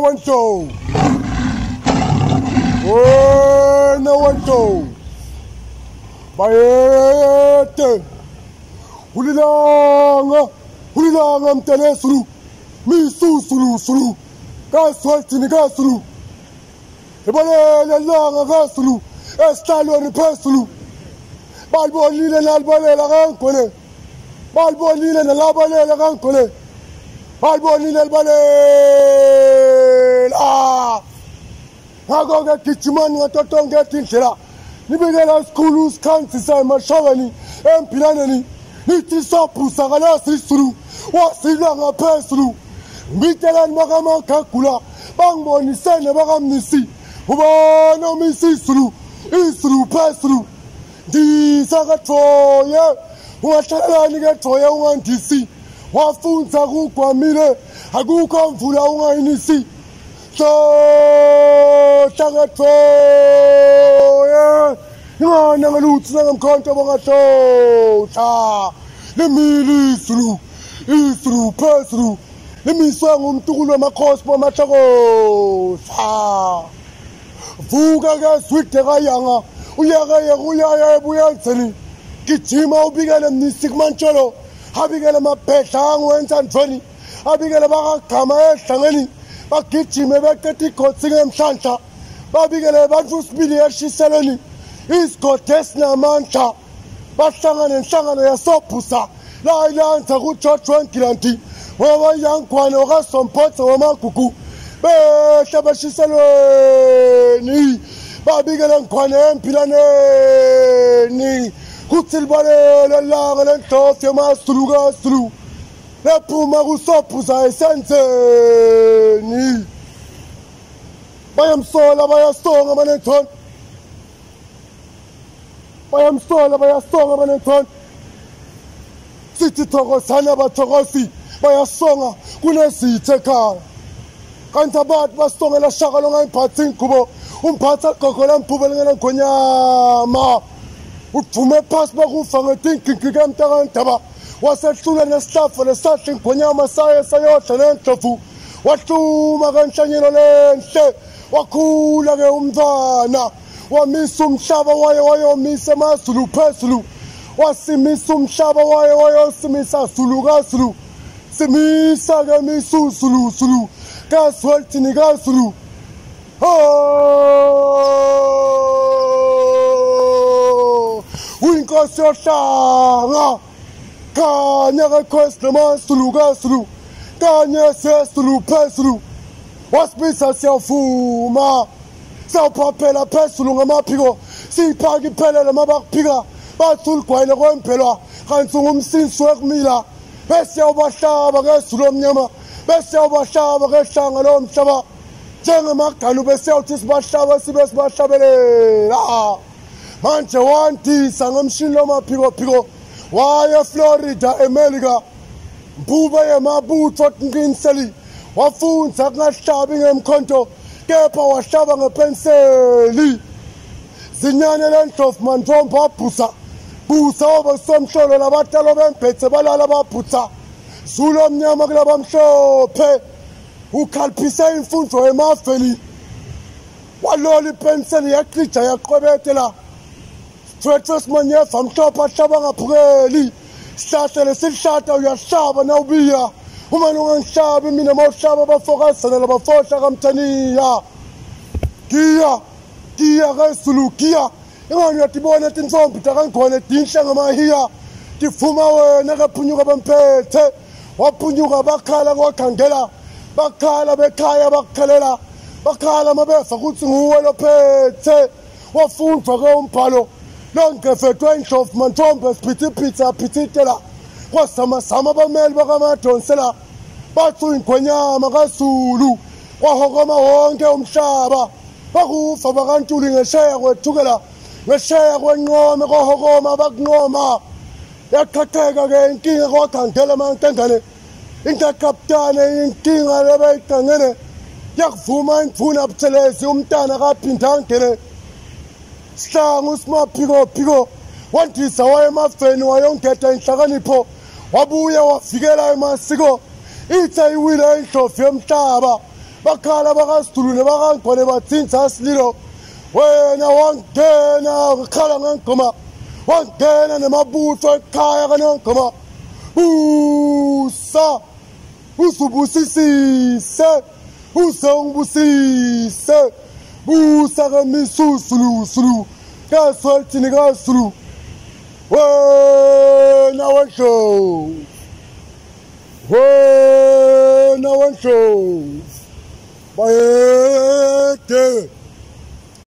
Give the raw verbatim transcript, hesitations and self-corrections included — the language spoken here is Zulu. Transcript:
one show. Oh, no one show. Bayete. Ulilanga. Ulilanga mtele sulu. Misu sulu sulu. Kaswatini kasulu. Ebale langa kasulu. Estalo ni pesulu. Balbolile na albale la gankole. Balbolile na labale la gankole. Balbolile albale. Ah. Hago ga kichimani watotonga tinchera. Nibegala skulus kansi sa mashawani. Empilani. Niti sapu sagala sisulu. Wasilanga pesulu. Mitelan magama kakula. Bangbo ni sene bagam nisi. Ubano misi sulu. Isulu pesulu. Di sagatoya. Wachala ni gatoya wantisi. Wafunza kwa mile. Haguka mfula unga inisi. So tagatoya. Nga nangalutu na mkonta mga so. Ta. Lemili isulu. Isulu pesulu. Lemiswangu mtukulu makospo machako. Sa. Vuga ga swite ga yanga. Uyaga ya uyaya buyanseni. Kichima ubigala mnisik mancholo. Habigala mapesha angwenza ntoni. Habigala baka kama esangeni. Bakichime bekati kotsinga mshancha. Babigala bantu spili ya shiseleni. Isko tesna mancha. Basangane nsangane ya sopusa. La ilanza kuchotron kilanti. Wawa yankwane oga sompotsa wama kuku. Besha bashiseleni. Babigala nkwane empilane ni. Kutilbale la laga lentof ya masuluga sulu. Lepu magusopusa esense ni. Bayam sola baya songa maneton. Bayam sola baya songa maneton. Siti toko sana ba tokosi. Baya songa kuna siteka. Kanta bat bastonga la shakalonga impatin kubo. Umpata kokola mpubele ngana konyama. Utume pas bakufanga tinkinkiga mtarantaba. Wasatula na staff na satin konyama saya sayota nentofu. Watuma ganshanyelo lense. Wakula ge umdana. Wamisu mshaba wayo wayo mise masulu pesulu. Wasimisu mshaba wayo wayo simisa sulu gasulu. Simisa ge misu sulu sulu. Gaswalti ni gasulu. Oh, winko shanga. Kanya ge kwesle masulu gasulu. Kanya se sulu pesulu. Waspisa siya fuma. Sa papela pesulu nga mapigo. Si pagi pele la mabakpiga. Basul kwa ina kwa mpela. Kansungu msinswek mila. Besi ya ubashaba ge sulom nyama. Besi ya ubashaba ge shangalo mshaba. Jenga makalu besi ya utis bashaba si besi bashabele. Manche wanti sanga mshinlo mapigo pigo. Waya Florida America. Mbuba ya mabutot nginseli. Wafunza ngashabi ngemkhonto. Kepa washaba ngepenseli. Zinyane lentof mantomba busa. Busa oba somsholo labatalo bempetse balala baphutsa. Zulo mnyama kulaba mhlophe. Ukhalphisa imfundo emafeli. Waloli penseli yakrija yaqhwebetela. Stretches manyefa mhlophe shaba ngaphukeli. Sihlahle silishata uyashaba na ubiya. Uma nongishabi mina mawushaba bafokasana labafosha kamthaniya. Kia Kia gasulu kia. Ingani yatibona tinzombi takankhona tinsha ngamahiya. Tifuma wena kaphunyuka bamphethe. Waphunyuka bakhala kwakhangela. Bakhala bekhaya bakukhalela. Bakhala mabefa ukuthi nguwe lophethe. Wafundwa ke umbhalo. Lonke fethu endlof mantombe siphithipitha phithitela. Kwasama sama bameli bakamadonsela. Bathu ingonyama kaZulu. Kwahokoma wonke umhlaba. Bakufa bakantuli ngesheya kwethukela. Ngesheya kwenqome kwahokoma bakunqoma. Yakhatheka ke inkinga kwakhangela mantengane. Intakaptane inkinga lebayithangene. Yakuvuma imfuna buthelezi umntana kaphinda ngene. Sihlangu simaphiko phiko. Wandisa waye emafeni wayongeta inhlakanipho. Wabuya wafikela emasiko. Ithe iwile indlovu yomhlaba. bakhala bakasidulu nebakangcwane bathinta sililo wena wangena ukhala ngengoma wangena nemabutho ekhaya kanongoma usa usubusisise uze ungibusise busa kamisusulu sulu kaswaltini kasulu wena wansho wena wansho bayede